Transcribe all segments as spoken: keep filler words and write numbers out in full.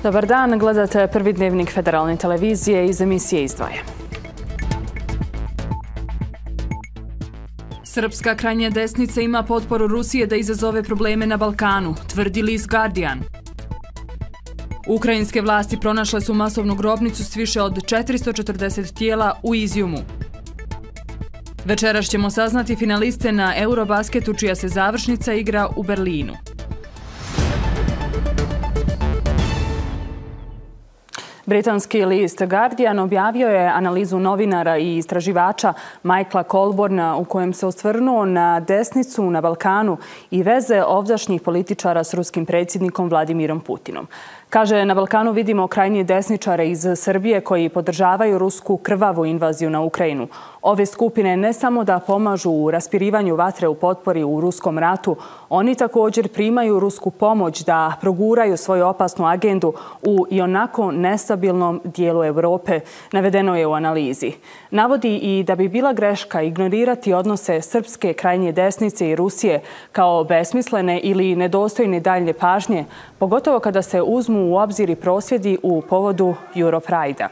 Dobar dan, gledate prvi dnevnik Federalne televizije iz emisije Izdvoje. Srpska krajnja desnica ima potporu Rusije da izazove probleme na Balkanu, tvrdi list Guardian. Ukrajinske vlasti pronašle su masovnu grobnicu s više od četiristo četrdeset tijela u Izjumu. Večeras ćemo saznati finaliste na Eurobasketu čija se završnica igra u Berlinu. Britanski list Guardian objavio je analizu novinara i istraživača Michaela Colborna u kojem se osvrnuo na desnicu na Balkanu i veze ovdašnjih političara s ruskim predsjednikom Vladimirom Putinom. Kaže, na Balkanu vidimo krajnje desničare iz Srbije koji podržavaju rusku krvavu invaziju na Ukrajinu. Ove skupine ne samo da pomažu u raspirivanju vatre u potpori u ruskom ratu, oni također primaju rusku pomoć da proguraju svoju opasnu agendu u ionako nestabilnom dijelu Europe, navedeno je u analizi. Navodi i da bi bila greška ignorirati odnose srpske krajnje desnice i Rusije kao besmislene ili nedostojne daljnje pažnje, pogotovo kada se uzmu u obzir i prosvjedi u povodu Europride-a.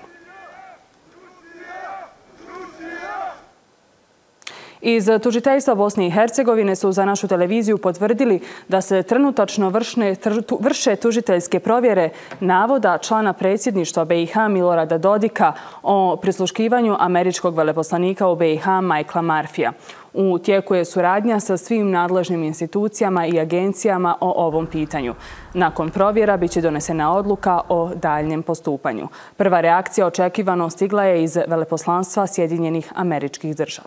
Iz tužiteljstva Bosne i Hercegovine su za našu televiziju potvrdili da se trenutačno vršne, vrše tužiteljske provjere navoda člana predsjedništva B i H Milorada Dodika o prisluškivanju američkog veleposlanika u B i H Michaela Murphyja. U tijeku je suradnja sa svim nadležnim institucijama i agencijama o ovom pitanju. Nakon provjera biće donesena odluka o daljnjem postupanju. Prva reakcija očekivano stigla je iz veleposlanstva Sjedinjenih Američkih Država.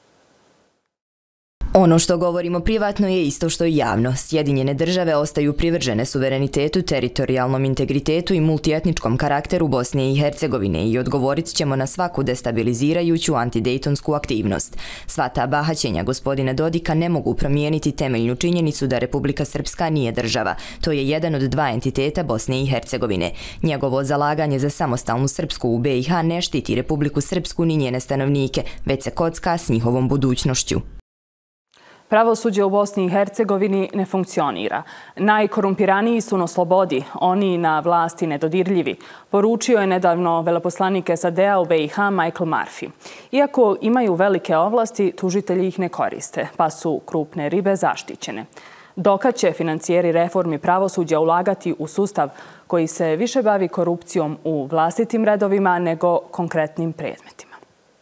Ono što govorimo privatno je isto što i javno. Sjedinjene države ostaju privržene suverenitetu, teritorijalnom integritetu i multietničkom karakteru Bosne i Hercegovine i odgovorit ćemo na svaku destabilizirajuću antidejtonsku aktivnost. Sva ta bahaćenja gospodina Dodika ne mogu promijeniti temeljnu činjenicu da Republika Srpska nije država. To je jedan od dva entiteta Bosne i Hercegovine. Njegovo zalaganje za samostalnu Srpsku u B i H ne štiti Republiku Srpsku ni njene stanovnike, već se kocka s njihovom budućnošću. Pravosuđe u Bosni i Hercegovini ne funkcionira. Najkorumpiraniji su na slobodi, oni na vlasti nedodirljivi, poručio je nedavno veleposlanik S A D-a u B i H Michael Murphy. Iako imaju velike ovlasti, tužitelji ih ne koriste, pa su krupne ribe zaštićene. Dokad će financijeri reformi pravosuđa ulagati u sustav koji se više bavi korupcijom u vlastitim redovima nego konkretnim predmetima?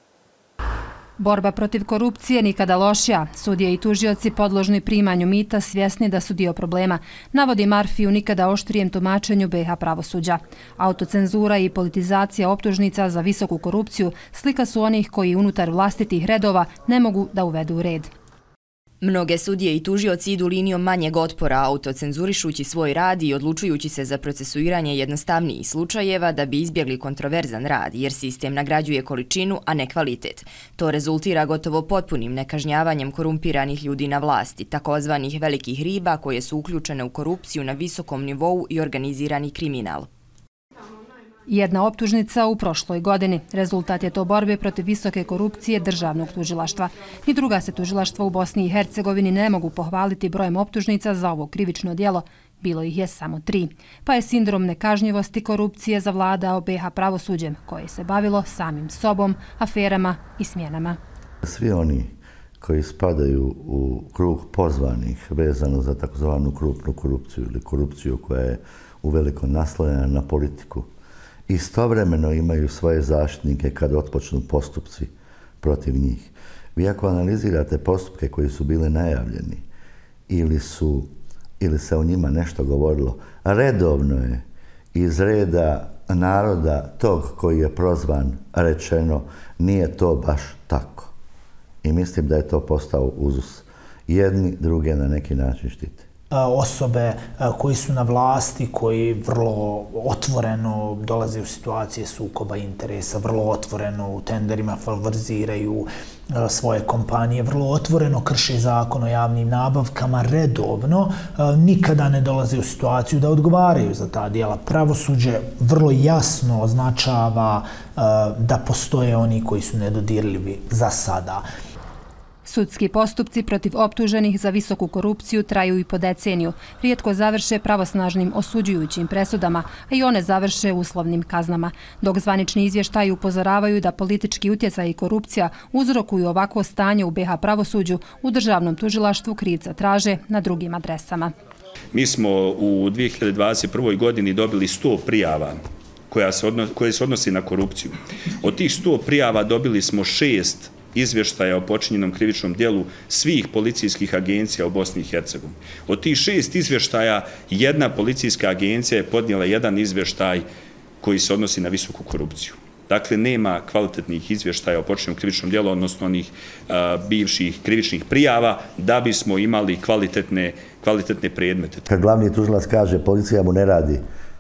Borba protiv korupcije nikada lošija. Sudije i tužioci podložni primanju mita svjesni da su dio problema, navodi Murphy u nikada oštrijem tumačenju B i H pravosuđa. Autocenzura i politizacija optužnica za visoku korupciju slika su onih koji unutar vlastitih redova ne mogu da uvedu red. Mnoge sudije i tužioci idu linijom manjeg otpora, autocenzurišući svoj rad i odlučujući se za procesuiranje jednostavnijih slučajeva da bi izbjegli kontroverzan rad, jer sistem nagrađuje količinu, a ne kvalitet. To rezultira gotovo potpunim nekažnjavanjem korumpiranih ljudi na vlasti, takozvanih velikih riba koje su uključene u korupciju na visokom nivou i organizirani kriminal. Jedna optužnica u prošloj godini. Rezultat je to borbe protiv visoke korupcije državnog tužilaštva. Ni druga se tužilaštva u Bosni i Hercegovini ne mogu pohvaliti brojem optužnica za ovo krivično djelo. Bilo ih je samo tri. Pa je sindrom nekažnjivosti korupcije zavladao B i H pravosuđem, koje se bavilo samim sobom, aferama i smjenama. Svi oni koji spadaju u krug pozvanih vezano za takozvanu krupnu korupciju ili korupciju koja je uveliko naslonjena na politiku, istovremeno imaju svoje zaštitnike kad otpočnu postupci protiv njih. Vi ako analizirate postupke koji su bili najavljeni ili, su, ili se o njima nešto govorilo, redovno je iz reda naroda tog koji je prozvan rečeno nije to baš tako. I mislim da je to postao uzus. Jedni druge na neki način štite. Osobe koji su na vlasti, koji vrlo otvoreno dolaze u situacije sukoba interesa, vrlo otvoreno u tenderima favoriziraju svoje kompanije, vrlo otvoreno krše zakon o javnim nabavkama redovno, nikada ne dolaze u situaciju da odgovaraju za ta djela. Pravosuđe vrlo jasno označava da postoje oni koji su nedodirljivi za sada. Sudski postupci protiv optuženih za visoku korupciju traju i po deceniju. Rijetko završe pravosnažnim osuđujućim presudama, a i one završe uslovnim kaznama. Dok zvanični izvještaji upozoravaju da politički utjecaj i korupcija uzrokuju ovakvo stanje u B iH pravosuđu, u državnom tužilaštvu krivca traže na drugim adresama. Mi smo u dvije hiljade dvadeset prvoj godini dobili sto prijava koja se odnosi, koje se odnosi na korupciju. Od tih sto prijava dobili smo šest izvještaja o počinjenom krivičnom djelu svih policijskih agencija u Bosni i Hercegovini. Od tih šest izvještaja jedna policijska agencija je podnijela jedan izvještaj koji se odnosi na visoku korupciju. Dakle, nema kvalitetnih izvještaja o počinjenom krivičnom djelu, odnosno onih a, bivših krivičnih prijava, da bismo imali kvalitetne, kvalitetne predmete. Kad glavni tužilac kaže policija mu ne radi,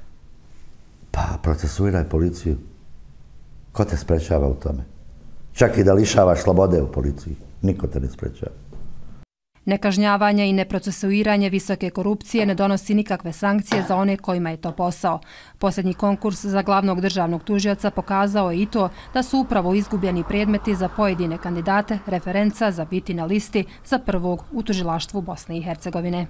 pa procesuiraj policiju. Ko te sprečava u tome? Čak i da lišavaš slobode u policiji. Niko te ne sprečava. Nekažnjavanje i neprocesuiranje visoke korupcije ne donosi nikakve sankcije za one kojima je to posao. Posljednji konkurs za glavnog državnog tužioca pokazao je i to da su upravo izgubljeni predmeti za pojedine kandidate referenca za biti na listi za prvog u tužilaštvu Bosne i Hercegovine.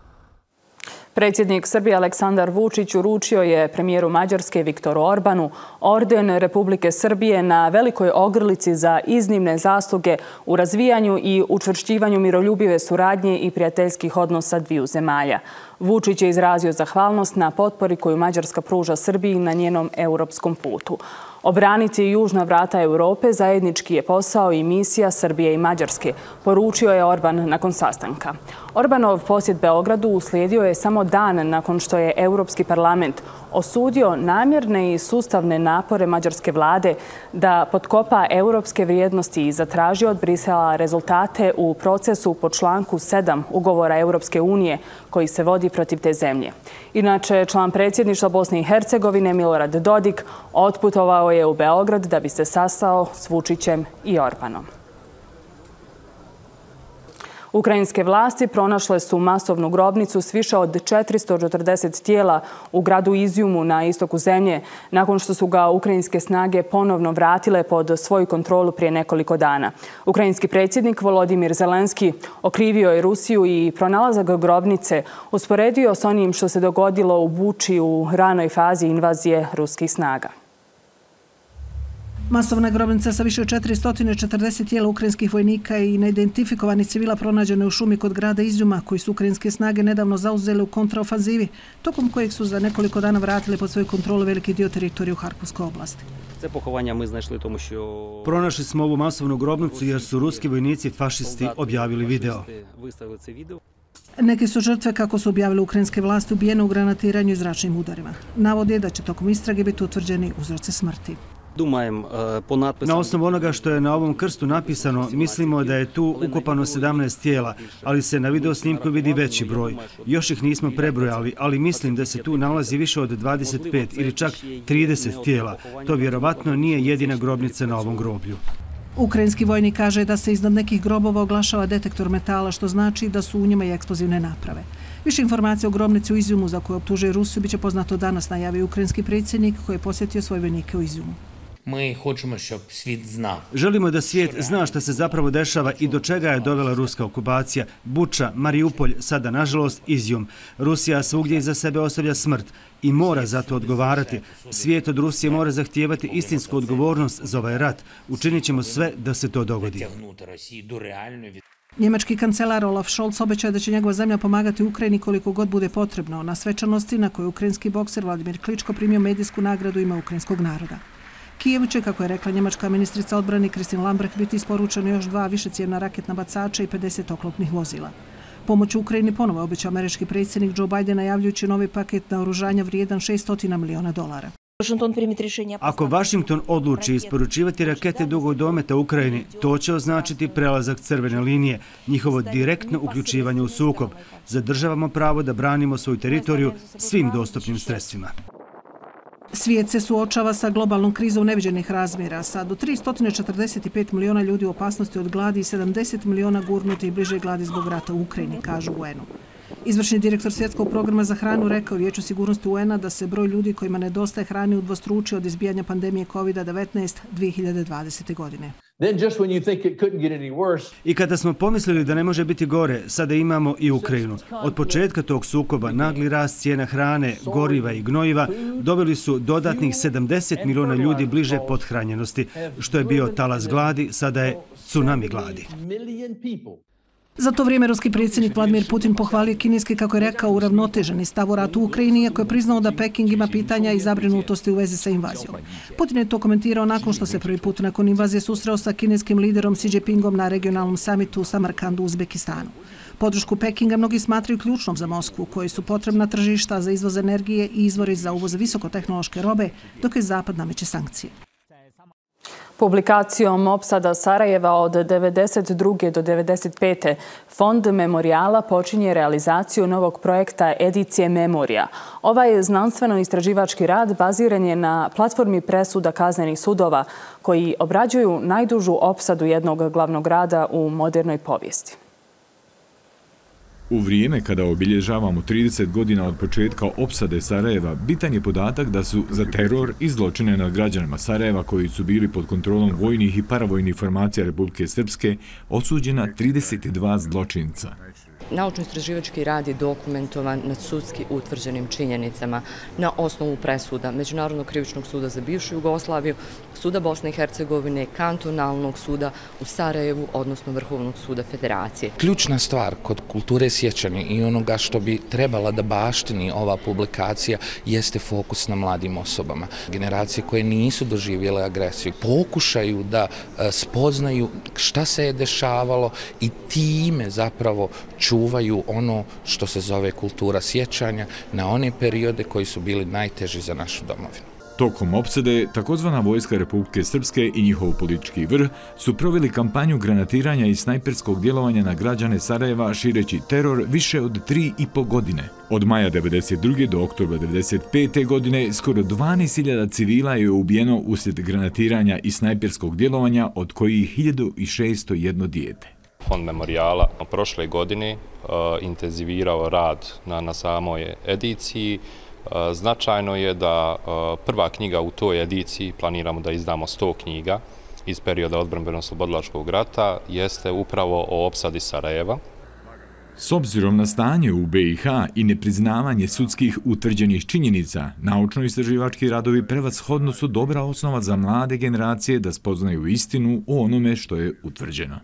Predsjednik Srbije Aleksandar Vučić uručio je premijeru Mađarske Viktoru Orbanu orden Republike Srbije na velikoj ogrlici za iznimne zasluge u razvijanju i učvršćivanju miroljubive suradnje i prijateljskih odnosa dviju zemalja. Vučić je izrazio zahvalnost na potpori koju Mađarska pruža Srbiji na njenom europskom putu. Obraniti južna vrata Europe zajednički je posao i misija Srbije i Mađarske, poručio je Orban nakon sastanka. Orbanov posjet Beogradu uslijedio je samo dan nakon što je Europski parlament osudio namjerne i sustavne napore mađarske vlade da potkopa europske vrijednosti i zatražio od Brisela rezultate u procesu po članku sedam ugovora Europske unije koji se vodi protiv te zemlje. Inače, član predsjedništva Bosne i Hercegovine Milorad Dodik otputovao je u Beograd da bi se sastao s Vučićem i Orbanom. Ukrajinske vlasti pronašle su masovnu grobnicu s više od četiristo četrdeset tijela u gradu Izjumu na istoku zemlje, nakon što su ga ukrajinske snage ponovno vratile pod svoju kontrolu prije nekoliko dana. Ukrajinski predsjednik Volodimir Zelenski okrivio je Rusiju i pronalazak grobnice usporedio s onim što se dogodilo u Buči u ranoj fazi invazije ruskih snaga. Masovna grobnica sa više od četiristo četrdeset tijela ukrajinskih vojnika i neidentifikovanih civila pronađene u šumi kod grada Izjuma, koji su ukrajinske snage nedavno zauzele u kontraofanzivi, tokom kojeg su za nekoliko dana vratili pod svoju kontrolu veliki dio teritorije u Harkovskoj oblasti. Pronašli smo ovu masovnu grobnicu jer su ruski vojnici fašisti objavili video. Neke su žrtve, kako su objavile ukrajinske vlasti, ubijene u granatiranju i zračnim udarima. Navodi je da će tokom istrage biti utvrđeni uzroci smrti. Na osnovu onoga što je na ovom krstu napisano, mislimo da je tu ukopano sedamnaest tijela, ali se na videosnimku vidi veći broj. Još ih nismo prebrojali, ali mislim da se tu nalazi više od dvadeset pet ili čak trideset tijela. To vjerovatno nije jedina grobnica na ovom groblju. Ukrajinski vojnik kaže da se iznad nekih grobova oglašava detektor metala, što znači da su u njima i eksplozivne naprave. Više informacija o grobnici u Izjumu za koju optužuje Rusiju biće poznato danas, najavio ukrajinski predsjednik koji je posjetio svoje vojnike u Izjumu. Želimo da svijet zna šta se zapravo dešava i do čega je dovela ruska okupacija. Buča, Mariupolj, sada nažalost Izjum. Rusija svugdje iza sebe ostavlja smrt i mora za to odgovarati. Svijet od Rusije mora zahtijevati istinsku odgovornost za ovaj rat. Učinit ćemo sve da se to dogodi. Njemački kancelar Olaf Scholz obećao da će njegova zemlja pomagati Ukrajini koliko god bude potrebno na svečanosti na kojoj ukrajinski bokser Vladimir Kličko primio medijsku nagradu ime ukrajinskog naroda. Kijevu će, kako je rekla njemačka ministrica odbrane Kristin Lambrecht, biti isporučeno još dva višecijevna raketna bacača i pedeset oklopnih vozila. Pomoć Ukrajini ponovo je obećao američki predsjednik Joe Biden, najavljujući novi paket naoružanja vrijedan šeststo miliona dolara. Ako Washington odluči isporučivati rakete dugog dometa Ukrajini, to će označiti prelazak crvene linije, njihovo direktno uključivanje u sukob. Zadržavamo pravo da branimo svoju teritoriju svim dostupnim sredstvima. Svijet se suočava sa globalnom krizom neviđenih razmjera, sa do tristo četrdeset pet miliona ljudi u opasnosti od gladi i sedamdeset miliona gurnuti i bliže gladi zbog rata u Ukrajini, kažu U N-u. Izvršni direktor Svjetskog programa za hranu rekao Vijeću sigurnosti U N-a da se broj ljudi kojima nedostaje hrane udvostručio od izbijanja pandemije kovid devetnaest dvije hiljade dvadesete. godine. I kada smo pomislili da ne može biti gore, sada imamo i Ukrajinu. Od početka tog sukoba nagli rast cijena hrane, goriva i gnojiva doveli su dodatnih sedamdeset miliona ljudi bliže pothranjenosti. Što je bio talas gladi, sada je tsunami gladi. Za to vrijeme ruski predsjednik Vladimir Putin pohvalio kineski, kako je rekao, uravnoteženi stav o ratu u Ukrajini, iako je priznao da Peking ima pitanja i zabrinutosti u vezi sa invazijom. Putin je to komentirao nakon što se prvi put nakon invazije susreo sa kineskim liderom Xi Jinpingom na regionalnom samitu u Samarkandu u Uzbekistanu. Podršku Pekinga mnogi smatraju ključnom za Moskvu, koji su potrebna tržišta za izvoz energije i izvori za uvoz visokotehnološke robe, dok je Zapad nameće sankcije. Publikacijom opsada Sarajeva od devedeset druge do devedeset pete Fond memorijala počinje realizaciju novog projekta Edicije Memorija. Ovaj znanstveno-istraživački rad baziran je na platformi presuda kaznenih sudova koji obrađuju najdužu opsadu jednog glavnog grada u modernoj povijesti. U vrijeme kada obilježavamo trideset godina od početka opsade Sarajeva, bitan je podatak da su za teror i zločine nad građanima Sarajeva, koji su bili pod kontrolom vojnih i paravojnih formacija Republike Srpske, osuđena trideset dva zločinca. Naučno-istraživački rad je dokumentovan nad sudski utvrđenim činjenicama na osnovu presuda Međunarodnog krivičnog suda za bivšu Jugoslaviju, Suda Bosne i Hercegovine, Kantonalnog suda u Sarajevu, odnosno Vrhovnog suda Federacije. Ključna stvar kod kulture sjećanja i onoga što bi trebala da baštini ova publikacija jeste fokus na mladim osobama. Generacije koje nisu doživjele agresiju pokušaju da spoznaju šta se je dešavalo i time zapravo čuvaju ono što se zove kultura sjećanja na one periode koji su bili najteži za našu domovinu. Tokom opsade, takozvana vojska Republike Srpske i njihov politički vrh su proveli kampanju granatiranja i snajperskog djelovanja na građane Sarajeva, šireći teror više od tri i po godine. Od maja devedeset druge do oktobra devedeset pete godine skoro dvanaest hiljada civila je ubijeno uslijed granatiranja i snajperskog djelovanja, od kojih hiljadu šesto jedno dijete. Fond memorijala prošle godine uh, intenzivirao rad na, na samoj ediciji. Uh, značajno je da uh, prva knjiga u toj ediciji, planiramo da izdamo sto knjiga iz perioda odbrambeno-oslobodilačkog rata, jeste upravo o opsadi Sarajeva. S obzirom na stanje u B i H i nepriznavanje sudskih utvrđenih činjenica, naučno-istraživački radovi prevashodno su dobra osnova za mlade generacije da spoznaju istinu o onome što je utvrđeno.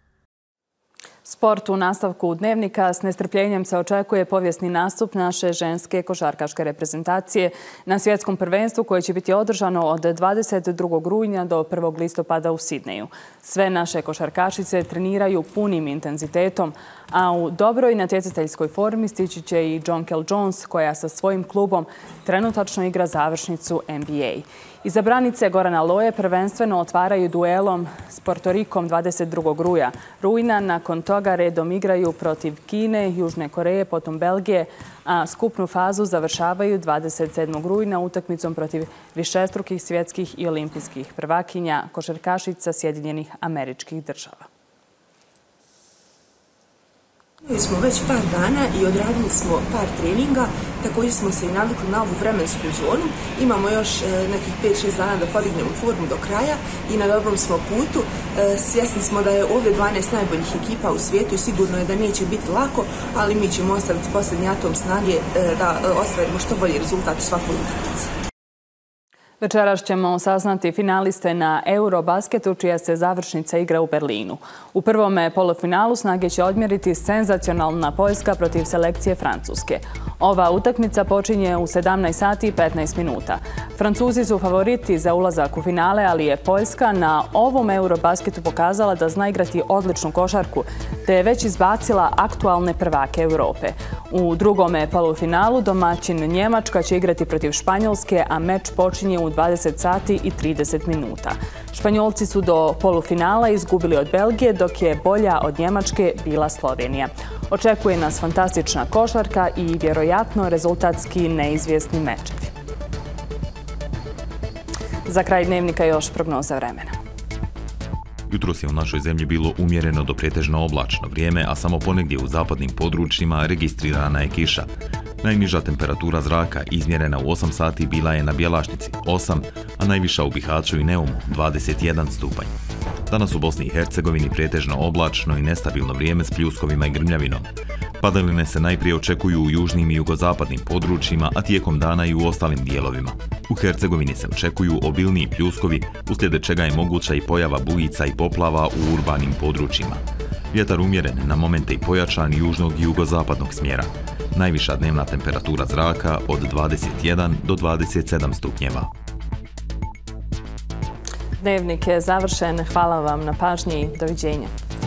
Sport u nastavku Dnevnika. S nestrpljenjem se očekuje povijesni nastup naše ženske košarkaške reprezentacije na svjetskom prvenstvu koje će biti održano od dvadeset drugog rujna do prvog listopada u Sidneju. Sve naše košarkašice treniraju punim intenzitetom, a u dobroj natjecateljskoj formi stići će i Jonquel Jones, koja sa svojim klubom trenutačno igra završnicu N B A. Izabranice Gorana Loje prvenstveno otvaraju duelom s Portorikom dvadeset drugog rujna. Nakon toga redom igraju protiv Kine, Južne Koreje, potom Belgije, a skupnu fazu završavaju dvadeset sedmog rujna utakmicom protiv višestrukih svjetskih i olimpijskih prvakinja košarkašica Sjedinjenih Američkih Država. Imali smo već par dana i odradili smo par treninga, također smo se i navikli na ovu vremensku zonu. Imamo još nekih pet šest dana da podignemo formu do kraja i na dobrom smo putu. Svjesni smo da je ovdje dvanaest najboljih ekipa u svijetu i sigurno je da neće biti lako, ali mi ćemo ostaviti posljednji atom snage da ostvarimo što bolji rezultat u svakoj utakmici. Večeras ćemo saznati finaliste na Eurobasketu, čija se završnica igra u Berlinu. U prvom polufinalu snage će odmjeriti senzacionalna Poljska protiv selekcije Francuske. Ova utakmica počinje u sedamnaest sati i petnaest minuta. Francuzi su favoriti za ulazak u finale, ali je Poljska na ovom Eurobasketu pokazala da zna igrati odličnu košarku, te je već izbacila aktualne prvake Europe. U drugom polufinalu domaćin Njemačka će igrati protiv Španjolske, a meč počinje u dvadeset sati i trideset minuta. Španjolci su do polufinala izgubili od Belgije, dok je bolja od Njemačke bila Slovenija. Očekuje nas fantastična košarka i vjerojatno rezultatski neizvjesni mečevi. Za kraj Dnevnika još prognoza vremena. Jutros je u našoj zemlji bilo umjereno do pretežno oblačno vrijeme, a samo ponegdje u zapadnim područjima registrirana je kiša. Najniža temperatura zraka izmjerena u osam sati bila je na Bjelašnici osam, a najviša u Bihaću i Neumu dvadeset jedan stupanj. Danas u Bosni i Hercegovini pretežno oblačno i nestabilno vrijeme s pljuskovima i grmljavinom. Padaline se najprije očekuju u južnim i jugozapadnim područjima, a tijekom dana i u ostalim dijelovima. U Hercegovini se očekuju obilniji pljuskovi, uslijed čega je moguća i pojava bujica i poplava u urbanim područjima. Vjetar umjeren, na momente i pojačan južnog i jugozapadnog smjera. Najviša dnevna temperatura zraka od dvadeset jedan do dvadeset sedam stupnjeva. Dnevnik je završen. Hvala vam na pažnji. Doviđenja.